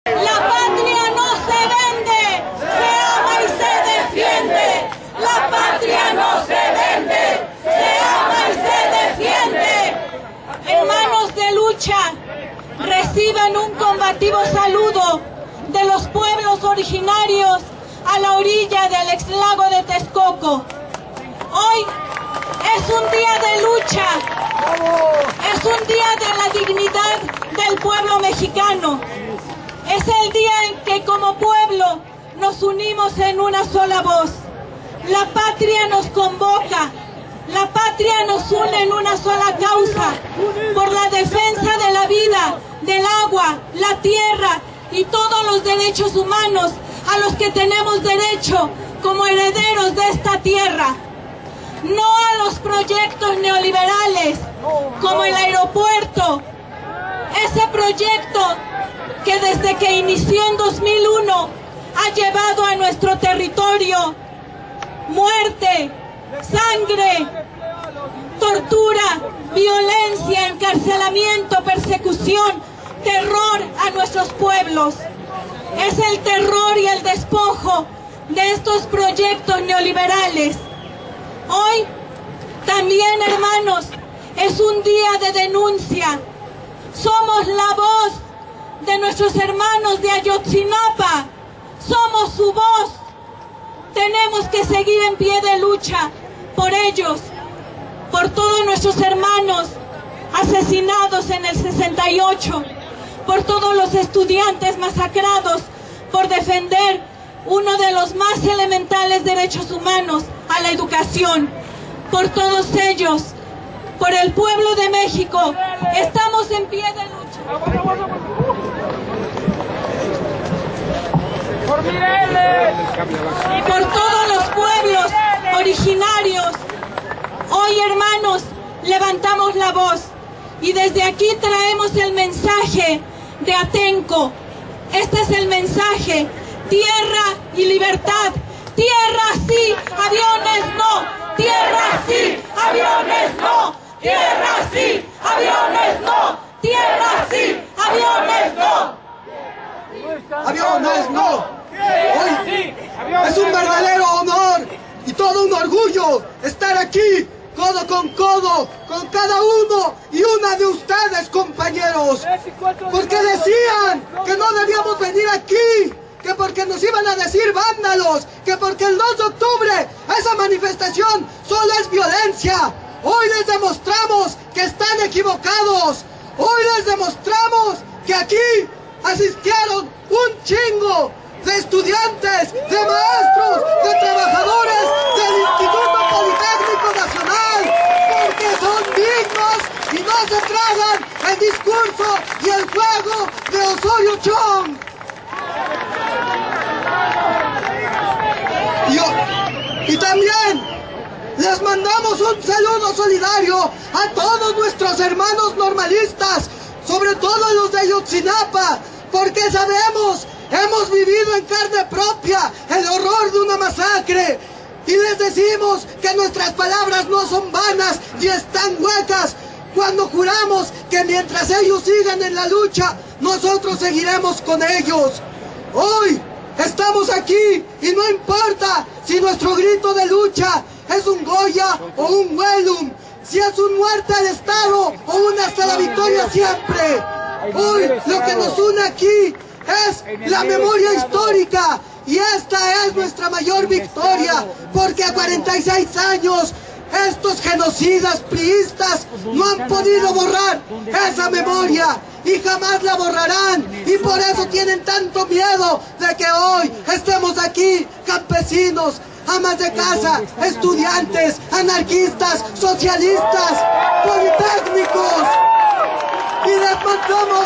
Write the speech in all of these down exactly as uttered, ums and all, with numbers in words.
La patria no se vende, se ama y se defiende. La patria no se vende, se ama y se defiende. Hermanos de lucha, reciban un combativo saludo de los pueblos originarios a la orilla del exlago de Texcoco. Hoy es un día de lucha, es un día de la dignidad del pueblo mexicano. Es el día en que como pueblo nos unimos en una sola voz. La patria nos convoca, la patria nos une en una sola causa, por la defensa de la vida, del agua, la tierra y todos los derechos humanos a los que tenemos derecho como herederos de esta tierra. No a los proyectos neoliberales como el aeropuerto, ese proyecto que desde que inició en dos mil uno ha llevado a nuestro territorio muerte, sangre, tortura, violencia, encarcelamiento, persecución, terror a nuestros pueblos. Es el terror y el despojo de estos proyectos neoliberales. Hoy también, hermanos, es un día de denuncia. Somos la voz de nuestros hermanos de Ayotzinapa. Somos su voz. Tenemos que seguir en pie de lucha por ellos, por todos nuestros hermanos asesinados en el sesenta y ocho, por todos los estudiantes masacrados por defender uno de los más elementales derechos humanos, a la educación. Por todos ellos, por el pueblo de México, estamos en pie de lucha. Y por todos los pueblos originarios, hoy, hermanos, levantamos la voz y desde aquí traemos el mensaje de Atenco. Este es el mensaje: tierra y libertad. Tierra sí, aviones no. Tierra sí, aviones no. Tierra sí, aviones no. Tierra sí, aviones no. Aviones no. Hoy es un verdadero honor y todo un orgullo estar aquí codo con codo con cada uno y una de ustedes, compañeros, porque decían que no debíamos venir aquí, que porque nos iban a decir vándalos, que porque el dos de octubre esa manifestación solo es violencia. Hoy les demostramos que están equivocados. Hoy les demostramos que aquí asistieron un chingo de estudiantes, de maestros, de trabajadores del Instituto Politécnico Nacional, porque son dignos y no se tragan el discurso y el juego de Osorio Chong. Y, y también les mandamos un saludo solidario a todos nuestros hermanos normalistas, sobre todo los de Ayotzinapa, porque sabemos, hemos vivido en carne propia el horror de una masacre. Y les decimos que nuestras palabras no son vanas ni están huecas cuando juramos que mientras ellos sigan en la lucha, nosotros seguiremos con ellos. Hoy estamos aquí y no importa si nuestro grito de lucha es un Goya o un Huelum, si es un muerte al Estado o una hasta la victoria siempre. Hoy lo que nos une aquí es la memoria histórica y esta es nuestra mayor victoria, porque a cuarenta y seis años estos genocidas priistas no han podido borrar esa memoria y jamás la borrarán, y por eso tienen tanto miedo de que hoy estemos aquí, campesinos, amas de casa, estudiantes, anarquistas, socialistas, politécnicos, y les mandamos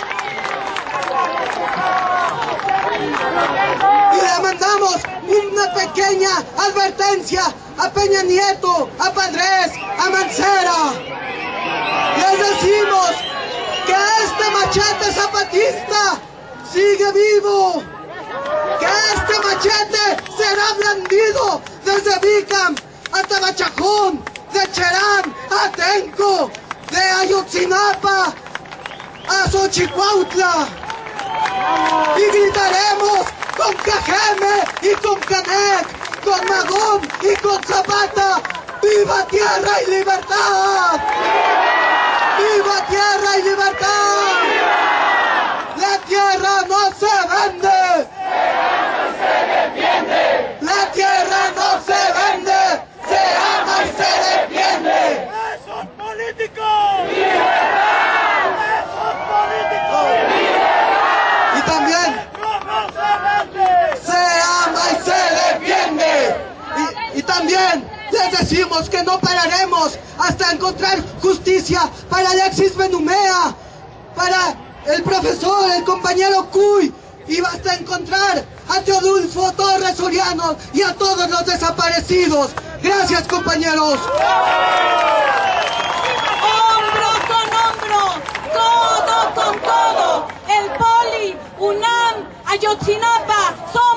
y le mandamos una pequeña advertencia a Peña Nieto, a Padres, a Mancera. Les decimos que este machete zapatista sigue vivo, que este machete será blandido desde Bicam hasta Bachajón, de Cherán a Atenco, de Ayotzinapa a Xochicuautla. Y gritaremos con Cajeme y con Canec, con Magón y con Zapata. ¡Viva tierra y libertad! ¡Viva tierra y libertad! ¡La tierra no se vende! ¡Se defiende! ¡La tierra no se vende! ¡Se ama y se defiende! ¡Esos políticos! ¡Libertad! ¡Esos políticos! ¡Libertad! Y también ¡No se vende! se ama y se defiende. Y, y también les decimos que no pararemos hasta encontrar justicia para Alexis Benumea, para el profesor, el compañero Cuy, y hasta encontrar a Teodulfo Torres Soriano y a todos los desaparecidos. Gracias, compañeros. Hombro con hombro, codo con codo, el Poli, UNAM, Ayotzinapa, somos